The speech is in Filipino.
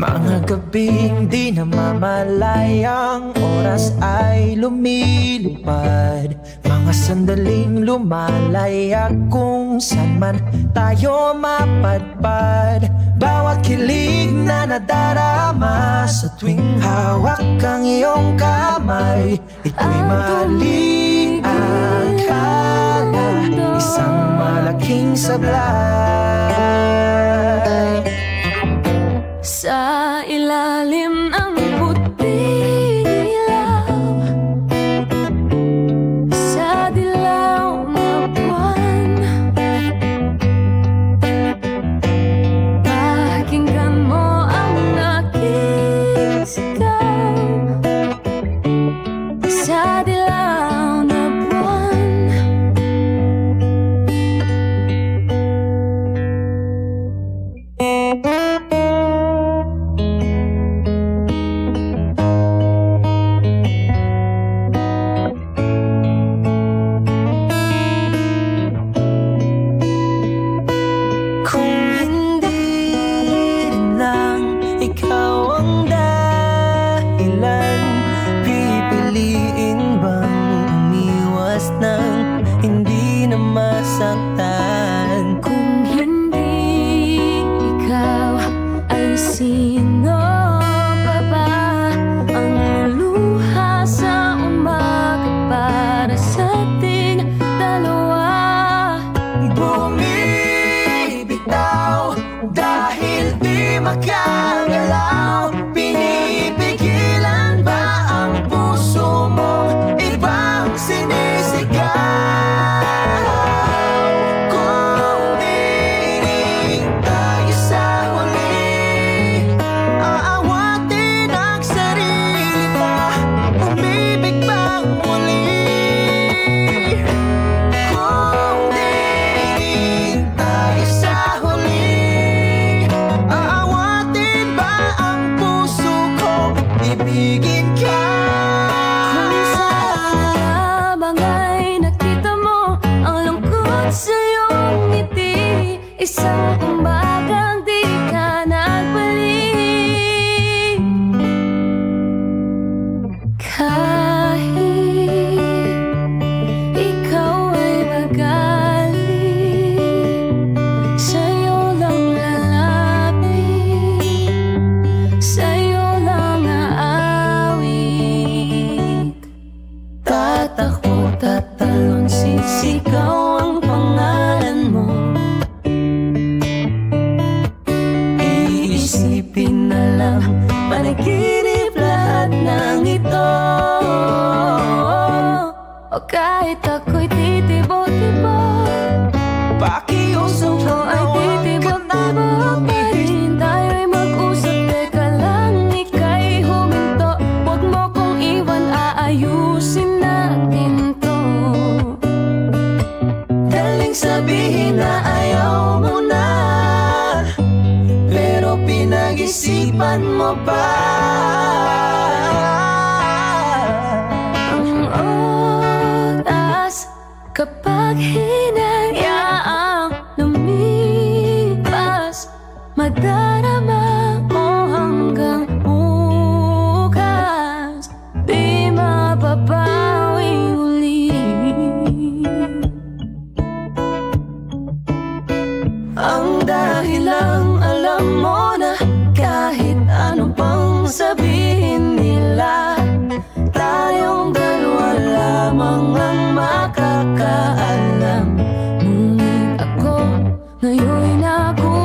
Mga gabing di namamalayang oras ay lumilipad. Mga sandaling lumalaya kung saan man tayo mapadpad. Bawat kilig na nadarama sa tuwing hawak ang iyong kamay, ito'y maling akala, isang malaking sablay. Sa ilalim ng puting ilaw, sa dilaw na buwan, pakinggan mo ang aking sigaw. Sa dilaw na buwan, hindi na masaktan. Kung hindi ikaw, ay sino pa ba ang luha sa umaga para sa ating dalawa? Bumibitaw dahil di makagalaw. Pinipigilan ba ang puso mong ibang sinisigaw? Ibigin ka. Kung saan lamang ay nakita mo ang lungkot sa iyong ngiti, isang umbagang di ka nagbalik. Kahit ikaw ay magaling, sa'yo lang lalapit, sa'yo lang tatakbo, tatalon, sisigaw ang pangalan mo. Iisipin na lang, panaginip lahat ng ito. O kahit ako'y titibo-tibo, pakiusap ikaw ay titibo-tibo pa rin. Tayo'y mag-usap, teka lang, ika'y huminto. Huwag mo kong iwan, aayusin natin to. Daling sabihin na ayaw mo na, pero pinag-isipan mo ba? Ang oras kapag hinayaang lumipas, madarama mo hanggang bukas, di mababawi uli. Ang dahilang alam mo na kahit ano pang sabihin nila, tayong dalawa lamang ang makakaalam. Ngunit ako ngayon'y nagulat.